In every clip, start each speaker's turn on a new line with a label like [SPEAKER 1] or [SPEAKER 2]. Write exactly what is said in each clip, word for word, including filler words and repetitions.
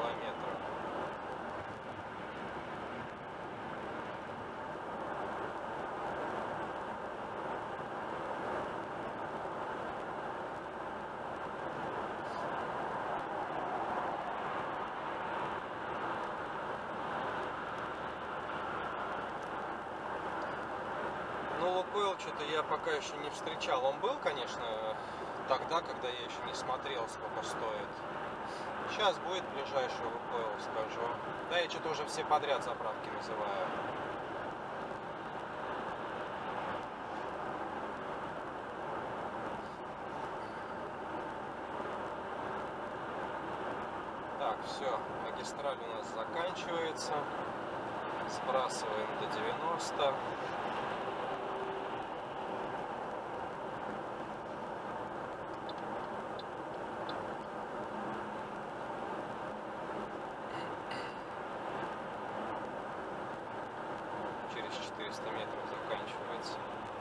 [SPEAKER 1] километра. Ну, Лукойл что-то я пока еще не встречал. Он был, конечно, тогда, когда я еще не смотрел, сколько стоит. Сейчас будет ближайший Лукойл, скажу. Да, я что-то уже все подряд заправки называю. Так, все, магистраль у нас заканчивается. Сбрасываем до девяноста. Через четыреста метров заканчивается.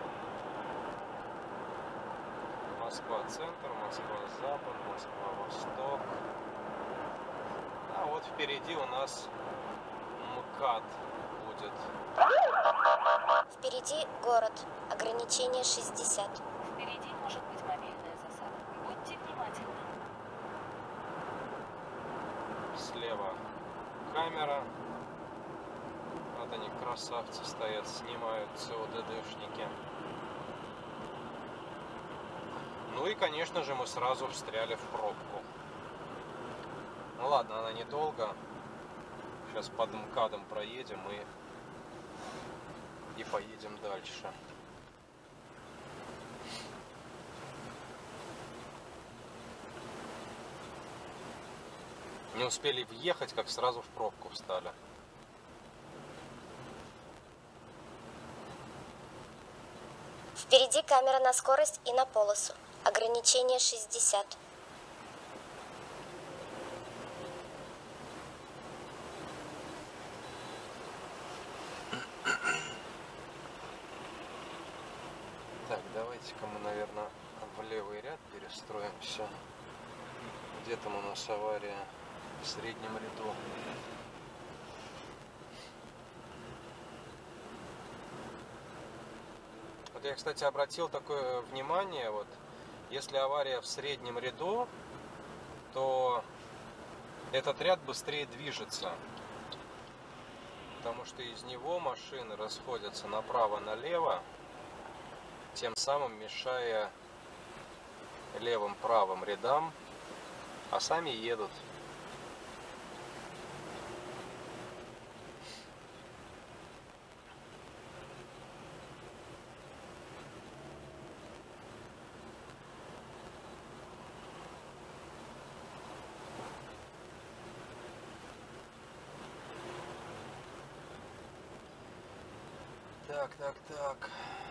[SPEAKER 1] Москва-центр, Москва-запад, Москва-восток. А вот впереди у нас МКАД будет.
[SPEAKER 2] Впереди город. Ограничение шестьдесят.
[SPEAKER 3] Впереди может быть мобильная засада. Будьте внимательны.
[SPEAKER 1] Слева камера. Вот они, красавцы, стоят, снимают ЦОДДшники. Ну и, конечно же, мы сразу встряли в пробку. Ну ладно, она недолго. Сейчас под МКАДом проедем и, и поедем дальше. Не успели въехать, как сразу в пробку встали.
[SPEAKER 2] Впереди камера на скорость и на полосу. Ограничение шестьдесят.
[SPEAKER 1] Так, давайте-ка мы, наверное, в левый ряд перестроимся. Где там у нас авария? В среднем ряду. Вот я, кстати, обратил такое внимание, вот, если авария в среднем ряду, то этот ряд быстрее движется, потому что из него машины расходятся направо-налево, тем самым мешая левым-правым рядам, а сами едут. Так, так, так.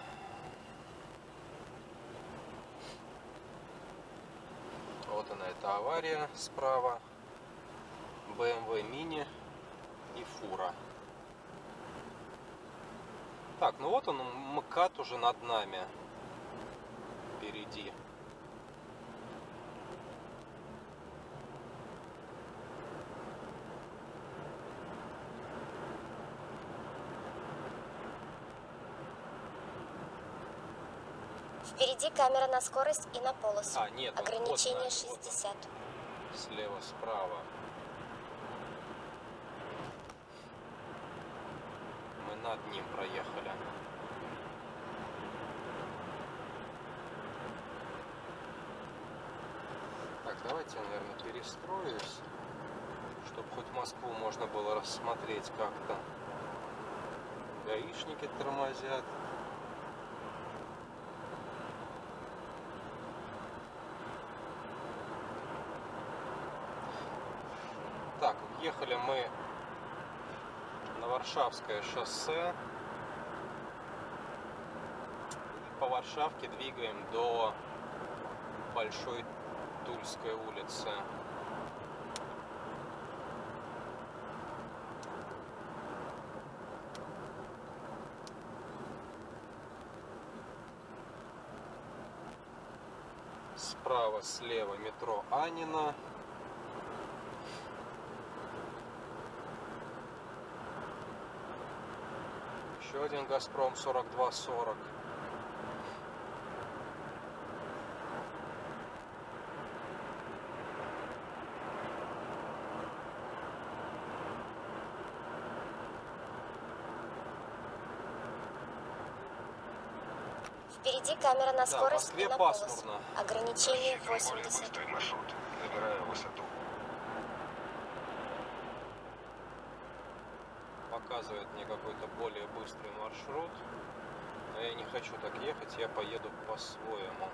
[SPEAKER 1] Вот она, эта авария справа. бэ эм вэ Mini и фура. Так, ну вот он, МКАД уже над нами. Впереди.
[SPEAKER 2] Впереди камера на скорость и на полосу.
[SPEAKER 1] А, нет, он
[SPEAKER 2] Ограничение
[SPEAKER 1] вот,
[SPEAKER 2] шестьдесят.
[SPEAKER 1] Вот слева, справа. Мы над ним проехали. Так, давайте я, наверное, перестроюсь, чтобы хоть Москву можно было рассмотреть как-то. Гаишники тормозят. Так, въехали мы на Варшавское шоссе. И по Варшавке двигаем до Большой Тульской улицы. Справа, слева метро Анина. Еще один Газпром сорок два сорок.
[SPEAKER 2] Впереди камера на
[SPEAKER 1] Да, в
[SPEAKER 2] скорость
[SPEAKER 1] Москве
[SPEAKER 2] и на полосу.
[SPEAKER 1] пасмурно.
[SPEAKER 2] Ограничение
[SPEAKER 4] Рассчитываем более
[SPEAKER 2] восемьдесят.
[SPEAKER 4] быстрый маршрут. Набираю высоту.
[SPEAKER 1] Показывает мне какой-то более быстрый маршрут. Но я не хочу так ехать, я поеду по-своему.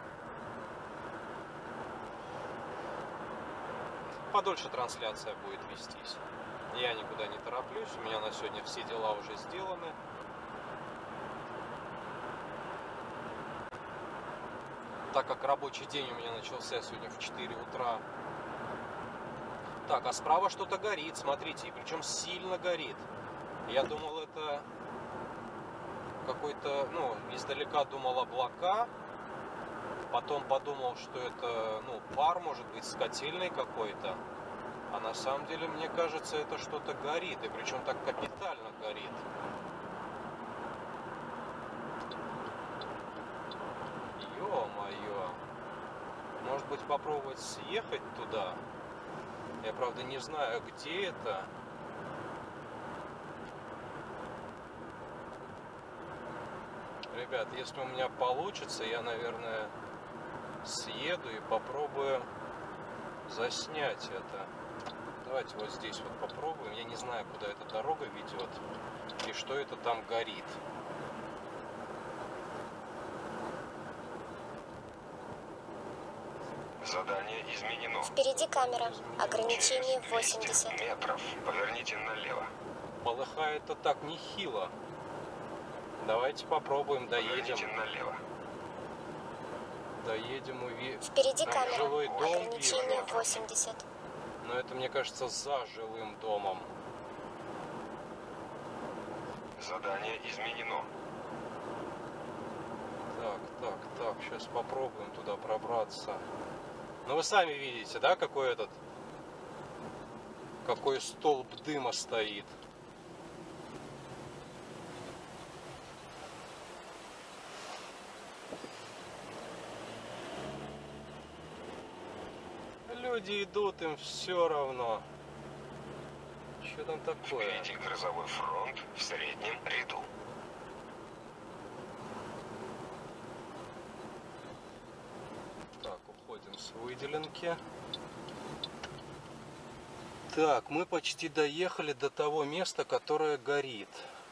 [SPEAKER 1] Подольше трансляция будет вестись. Я никуда не тороплюсь, у меня на сегодня все дела уже сделаны. Так как рабочий день у меня начался сегодня в четыре утра. Так, а справа что-то горит, смотрите, и причем сильно горит. Я думал, это какой-то, ну, издалека думал облака. Потом подумал, что это, ну, пар, может быть, с котельной какой-то. А на самом деле, мне кажется, это что-то горит, и причем так капитально горит. Ё-моё. Может быть, попробовать съехать туда? Я, правда, не знаю, где это. Ребят, если у меня получится, я, наверное, съеду и попробую заснять это. Давайте вот здесь вот попробуем. Я не знаю, куда эта дорога ведет и что это там горит.
[SPEAKER 4] Задание изменено.
[SPEAKER 2] Впереди камера. Ограничение
[SPEAKER 4] Через
[SPEAKER 2] восемьдесят.
[SPEAKER 4] двести метров поверните налево.
[SPEAKER 1] Полыхает это так нехило. Давайте попробуем, доедем.
[SPEAKER 4] Поверните налево.
[SPEAKER 1] Доедем, уви...
[SPEAKER 2] Впереди
[SPEAKER 4] Там
[SPEAKER 2] камера.
[SPEAKER 1] жилой дом
[SPEAKER 2] Ограничение
[SPEAKER 4] вижу.
[SPEAKER 2] восемьдесят.
[SPEAKER 1] Но это, мне кажется, за жилым домом.
[SPEAKER 4] Задание изменено.
[SPEAKER 1] Так, так, так, сейчас попробуем туда пробраться. Ну вы сами видите, да, какой этот, какой столб дыма стоит. Люди идут, им все равно. Что там такое?
[SPEAKER 4] Впереди грозовой фронт в среднем ряду.
[SPEAKER 1] Так, уходим с выделенки. Так, мы почти доехали до того места, которое горит.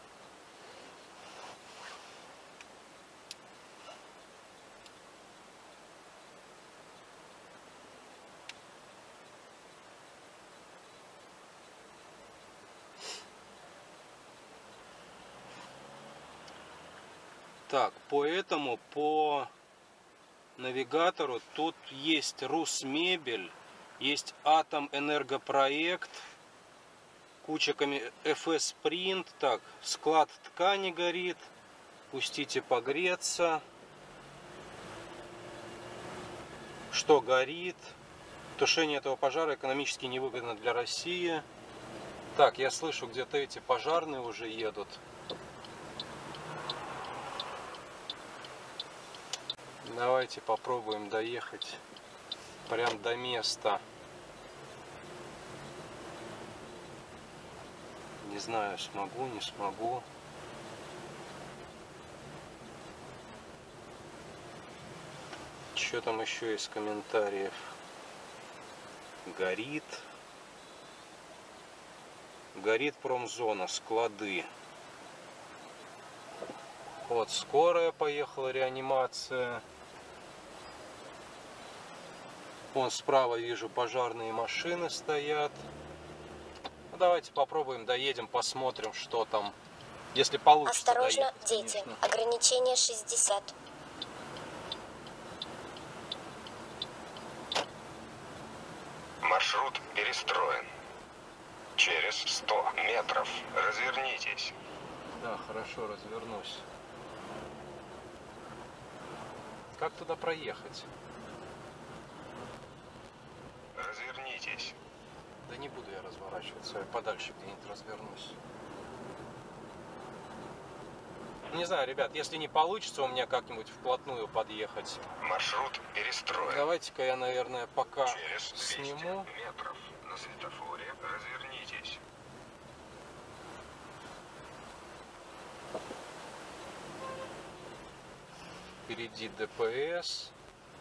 [SPEAKER 1] Так, поэтому по навигатору тут есть Русмебель, есть Атомэнергопроект, куча эф эс Print, так, склад ткани горит, пустите погреться, что горит, тушение этого пожара экономически невыгодно для России. Так, я слышу, где-то эти пожарные уже едут. Давайте попробуем доехать прям до места. Не знаю, смогу, не смогу. Что там еще из комментариев? Горит. Горит промзона, склады. Вот скорая поехала, реанимация. Вон справа вижу, пожарные машины стоят. Ну, давайте попробуем, доедем, посмотрим, что там. Если получится.
[SPEAKER 2] Осторожно,
[SPEAKER 1] доехать,
[SPEAKER 2] дети.
[SPEAKER 1] конечно.
[SPEAKER 2] Ограничение шестьдесят.
[SPEAKER 4] Маршрут перестроен. Через сто метров развернитесь.
[SPEAKER 1] Да, хорошо, развернусь. Как туда проехать?
[SPEAKER 4] Развернитесь.
[SPEAKER 1] Да не буду я разворачиваться, я подальше где-нибудь развернусь. Не знаю, ребят, если не получится у меня как-нибудь вплотную подъехать,
[SPEAKER 4] Маршрут перестроен.
[SPEAKER 1] давайте-ка я, наверное, пока
[SPEAKER 4] Через двести
[SPEAKER 1] сниму.
[SPEAKER 4] метров на светофоре развернитесь.
[SPEAKER 1] Впереди ДПС,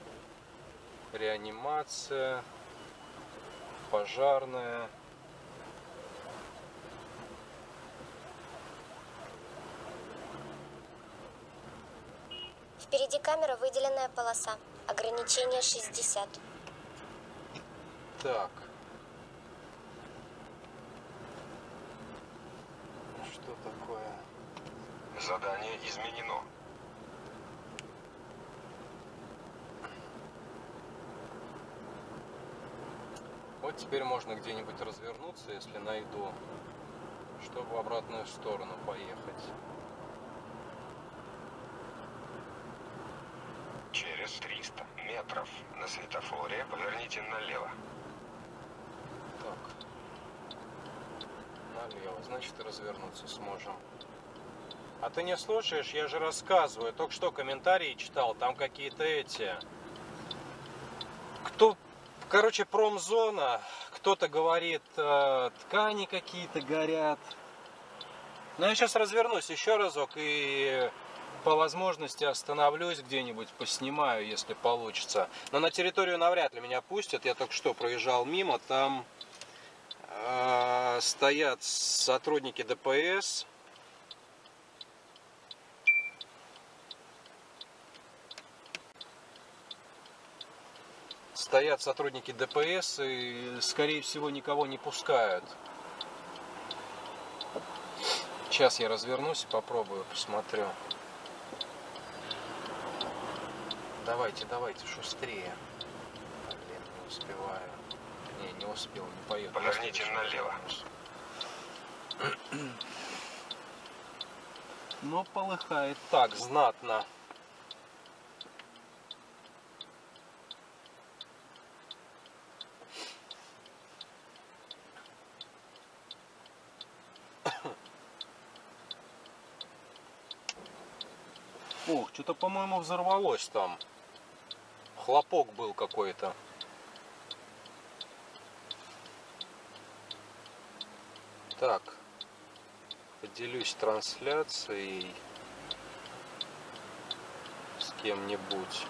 [SPEAKER 1] реанимация, пожарная.
[SPEAKER 2] Впереди камера, выделенная полоса. Ограничение шестьдесят.
[SPEAKER 1] Так. Что такое?
[SPEAKER 4] Задание изменено.
[SPEAKER 1] Вот теперь можно где-нибудь развернуться, если найду, чтобы в обратную сторону поехать.
[SPEAKER 4] Через триста метров на светофоре поверните налево.
[SPEAKER 1] Так. Налево. Значит, и развернуться сможем. А ты не слушаешь? Я же рассказываю. Только что комментарии читал. Там какие-то эти... Кто... Короче, промзона. Кто-то говорит, э, ткани какие-то горят. Но я сейчас развернусь еще разок и по возможности остановлюсь где-нибудь, поснимаю, если получится. Но на территорию навряд ли меня пустят. Я только что проезжал мимо. Там э, стоят сотрудники ДПС. Стоят сотрудники ДПС и, скорее всего, никого не пускают. Сейчас я развернусь и попробую, посмотрю. Давайте, давайте, шустрее. Блин, не успеваю. Не, не успел, не поеду.
[SPEAKER 4] Поверните налево.
[SPEAKER 1] Но полыхает так знатно. Ох, что-то, по-моему, взорвалось там. Хлопок был какой-то. Так. Поделюсь трансляцией с кем-нибудь.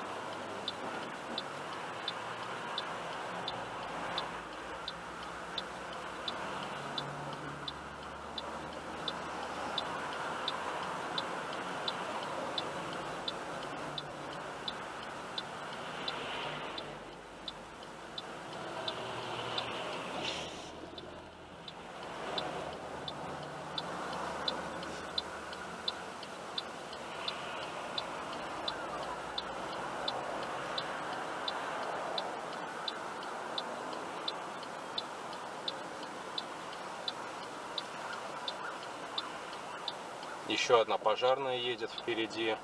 [SPEAKER 1] Еще одна пожарная едет впереди.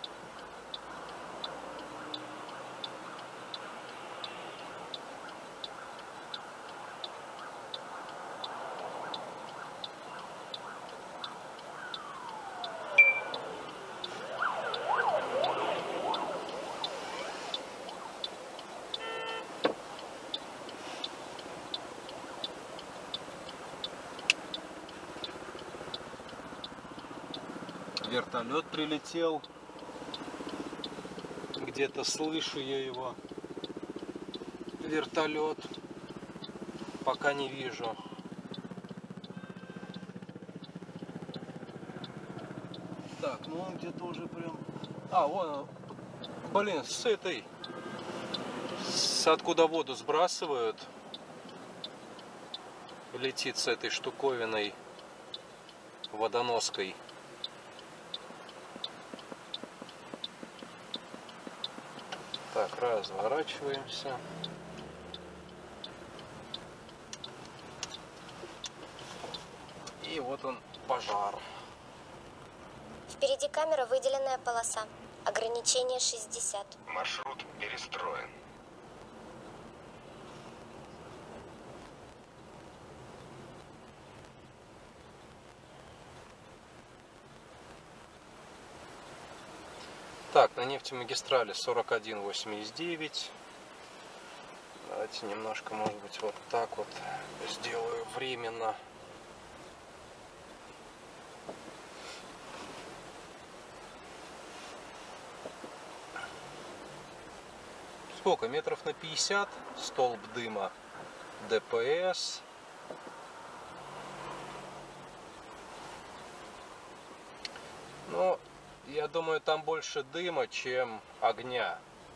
[SPEAKER 1] Вертолет прилетел. Где-то слышу я его. Вертолет. Пока не вижу. Так, ну он где-то уже прям... А, вон, блин, с этой... С откуда воду сбрасывают. Летит с этой штуковиной водоноской. Так, разворачиваемся. И вот он, пожар.
[SPEAKER 2] Впереди камера, выделенная полоса. Ограничение шестьдесят.
[SPEAKER 4] Маршрут перестроен.
[SPEAKER 1] Так, на нефтемагистрали сорок один восемьдесят девять. Давайте немножко, может быть, вот так вот сделаю временно. Сколько? Метров на пятьдесят. Столб дыма. ДПС. Ну, я думаю, там больше дыма, чем огня.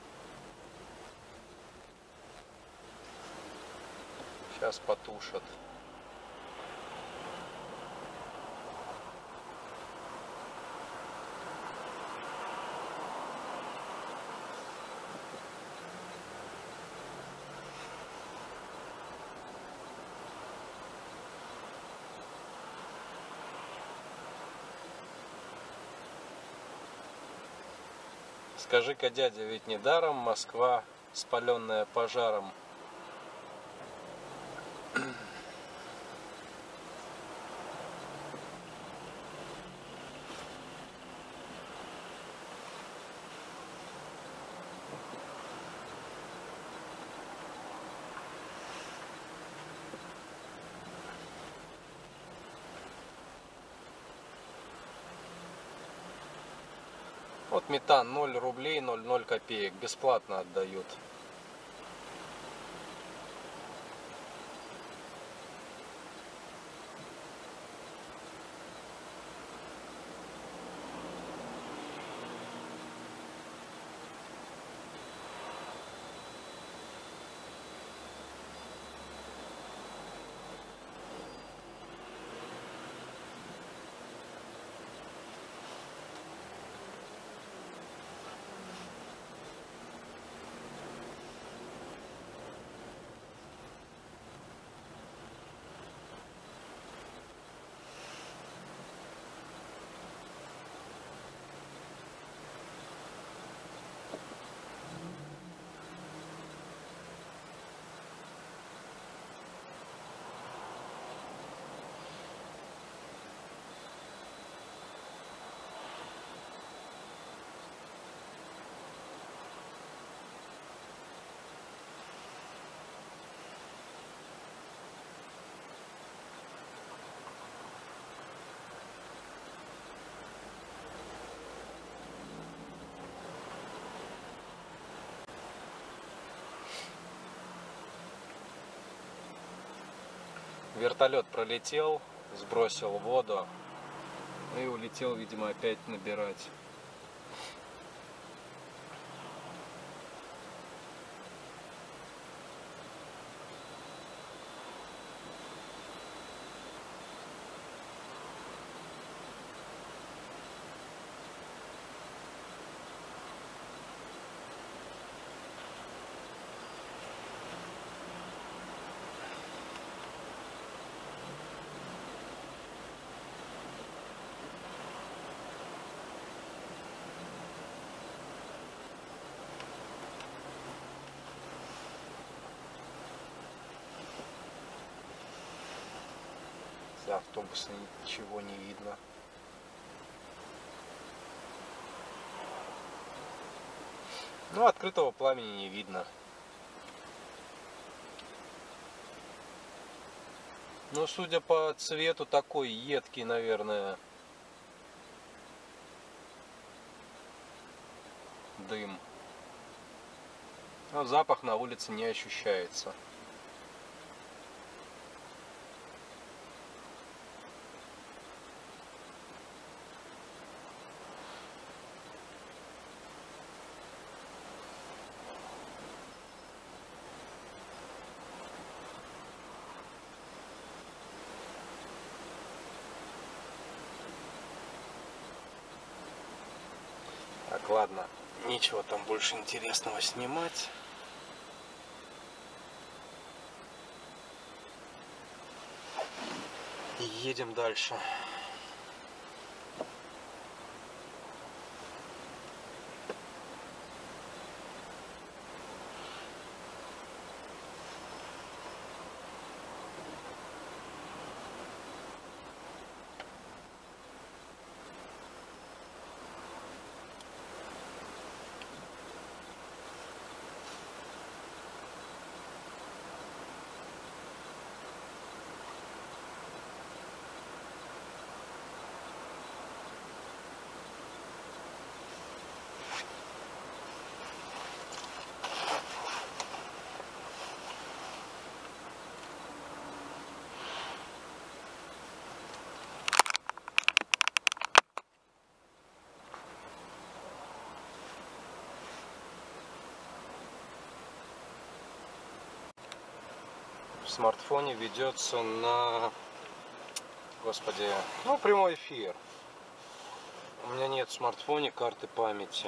[SPEAKER 1] Сейчас потушат. Скажи-ка, дядя, ведь недаром Москва, спаленная пожаром. Вот метан ноль рублей ноль ноль копеек. Бесплатно отдают. Вертолет пролетел, сбросил воду и улетел, видимо, опять набирать. С автобуса ничего не видно. Ну, открытого пламени не видно. Ну, судя по цвету, такой едкий, наверное, дым. Но запах на улице не ощущается. Так, ладно, нечего там больше интересного снимать. Едем дальше. смартфоне ведется на, господи, ну, прямой эфир. У меня нет в смартфоне карты памяти.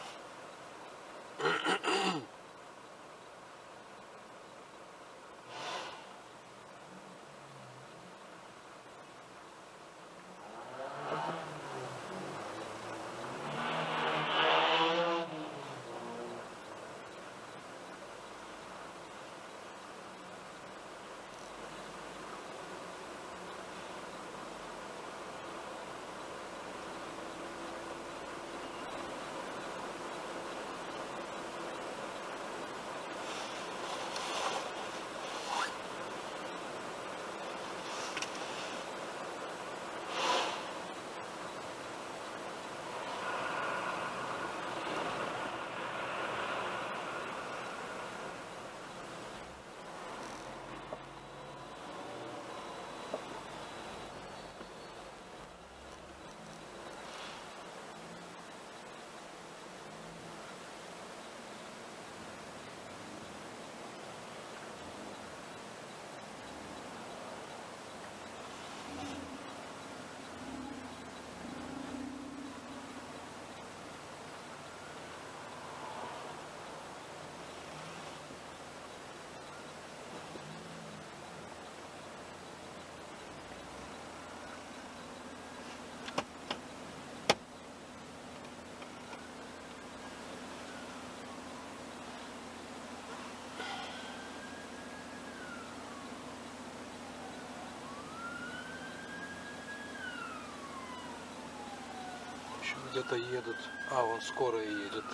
[SPEAKER 1] Где-то едут. А, вон скорая едет.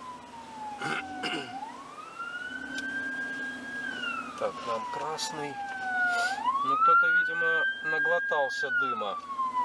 [SPEAKER 1] Так, нам красный. Ну, кто-то, видимо, наглотался дыма.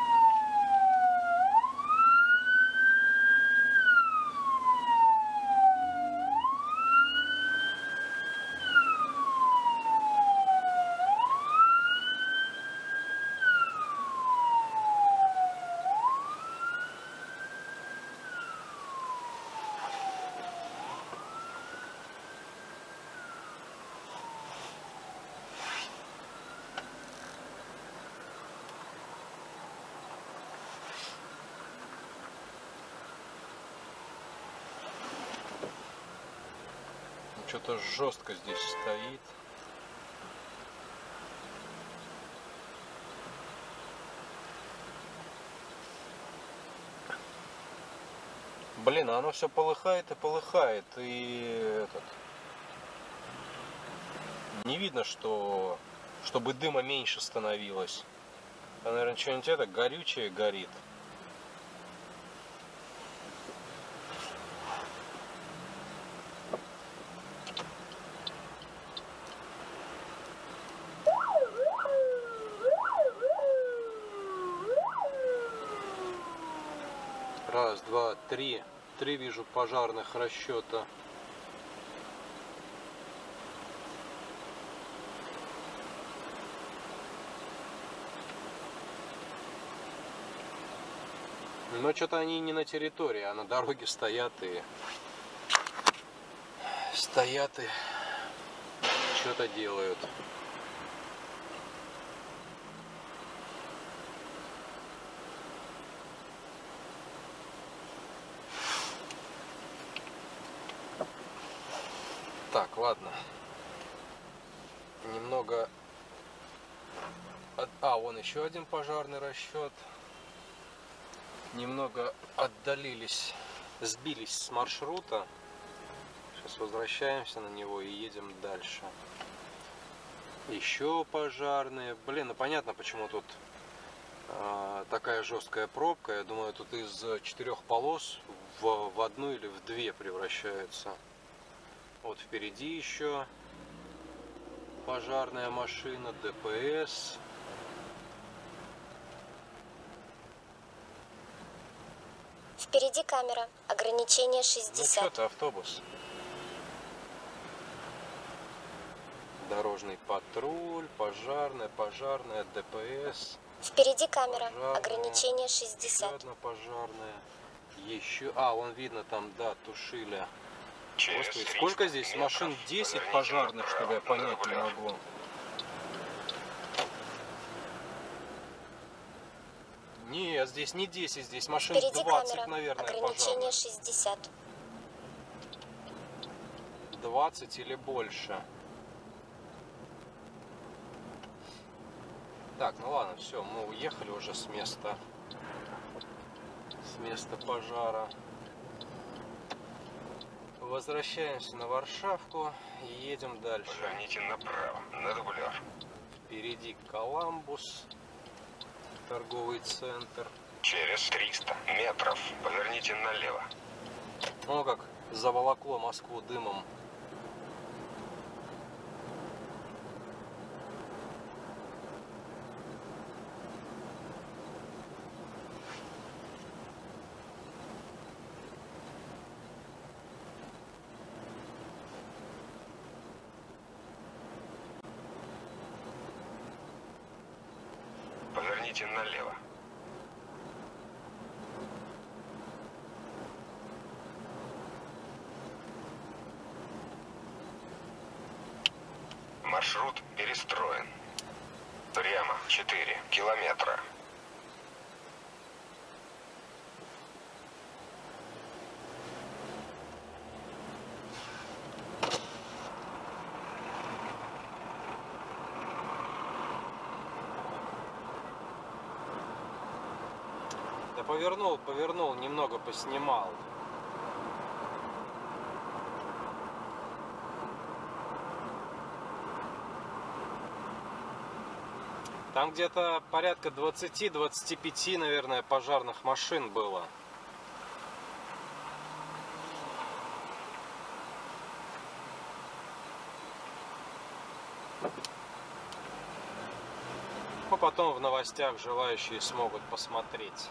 [SPEAKER 1] Что-то жестко здесь стоит. Блин, оно все полыхает и полыхает, и этот... не видно, что чтобы дыма меньше становилось. А, наверное, что-нибудь это горючее горит. Раз, два, три. Три вижу пожарных расчета. Но что-то они не на территории, а на дороге стоят и... Стоят и... что-то делают. Так, ладно. Немного... А, вон еще один пожарный расчет. Немного отдалились, сбились с маршрута. Сейчас возвращаемся на него и едем дальше. Еще пожарные. Блин, ну понятно, почему тут э, такая жесткая пробка. Я думаю, тут из четырех полос в, в одну или в две превращаются. Вот впереди еще пожарная машина, ДПС.
[SPEAKER 2] Впереди камера. Ограничение
[SPEAKER 1] Ну
[SPEAKER 2] шестьдесят.
[SPEAKER 1] что ты, автобус. Дорожный патруль, пожарная, пожарная, ДПС.
[SPEAKER 2] Впереди камера.
[SPEAKER 1] Пожарная.
[SPEAKER 2] Ограничение
[SPEAKER 1] Еще
[SPEAKER 2] шестьдесят.
[SPEAKER 1] одна пожарная. Еще... А, вон видно там, да, тушили.
[SPEAKER 4] Через
[SPEAKER 1] Господи,
[SPEAKER 4] триста
[SPEAKER 1] сколько здесь
[SPEAKER 4] метров
[SPEAKER 1] машин? десять
[SPEAKER 4] поверните
[SPEAKER 1] пожарных,
[SPEAKER 4] направо
[SPEAKER 1] чтобы я
[SPEAKER 4] на
[SPEAKER 1] понять не
[SPEAKER 4] Регулярку.
[SPEAKER 1] могу. Нет, здесь не десять, здесь машин
[SPEAKER 2] Впереди
[SPEAKER 1] двадцать,
[SPEAKER 2] камера.
[SPEAKER 1] наверное,
[SPEAKER 2] Ограничение
[SPEAKER 1] пожарных.
[SPEAKER 2] шестьдесят.
[SPEAKER 1] двадцать или больше. Так, ну ладно, все, мы уехали уже с места. С места пожара. Возвращаемся на Варшавку и едем дальше.
[SPEAKER 4] Поверните направо, на дублер.
[SPEAKER 1] Впереди Коламбус, торговый центр.
[SPEAKER 4] Через триста метров поверните налево.
[SPEAKER 1] Ну как заволокло Москву дымом.
[SPEAKER 4] Поверните налево. Маршрут перестроен. Прямо четыре километра.
[SPEAKER 1] Да повернул, повернул, немного поснимал. Там где-то порядка двадцати-двадцати пяти, наверное, пожарных машин было. Ну, потом в новостях желающие смогут посмотреть.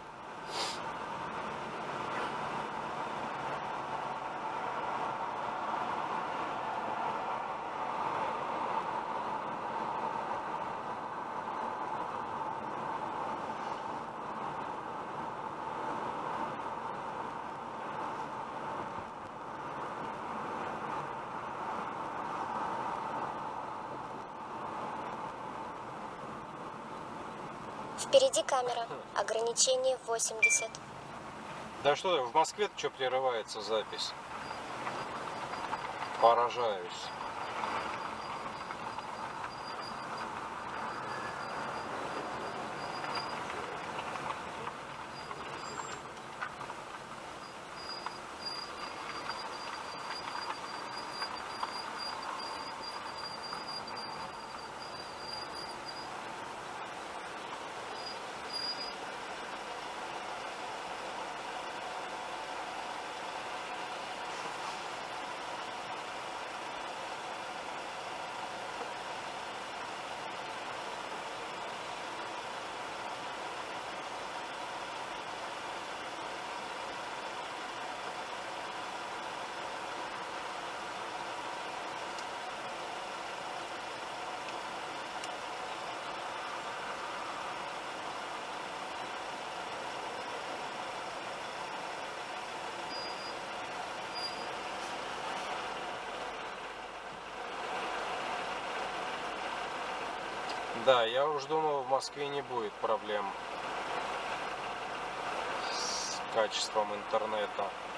[SPEAKER 2] Впереди камера. Ограничение восемьдесят.
[SPEAKER 1] Да что, в Москве что прерывается запись? Поражаюсь. Да, я уж думал, в Москве не будет проблем с качеством интернета.